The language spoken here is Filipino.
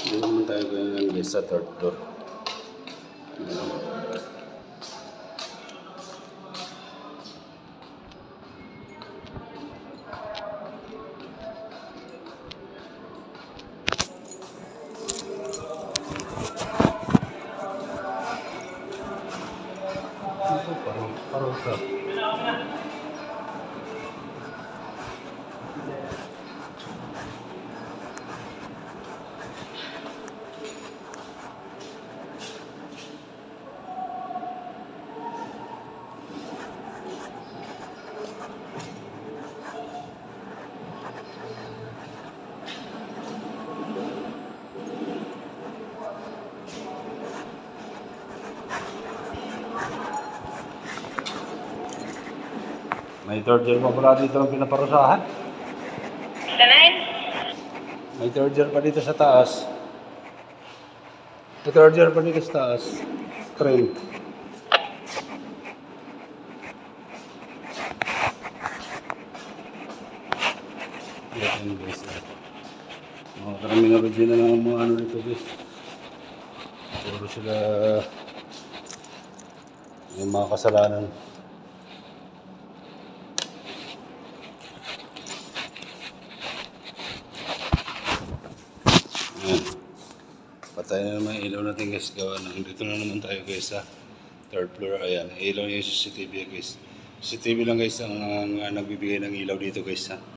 Hindi naman tayo ganyan guys sa third floor. Parang sa may third year pa pala dito ang pinaparusahan. May third year pa dito sa taas. May third year pa dito sa taas. Crane. Yan guys. Mga karaming original ng mga ano dito guys. Puro sila yung mga kasalanan. Patay na naman ilaw natin guys. Gawa na. Dito na naman tayo guys sa third floor. Ayan. Ilaw yung CCTV guys. CCTV lang guys ang nagbibigay ng ilaw dito guys ha.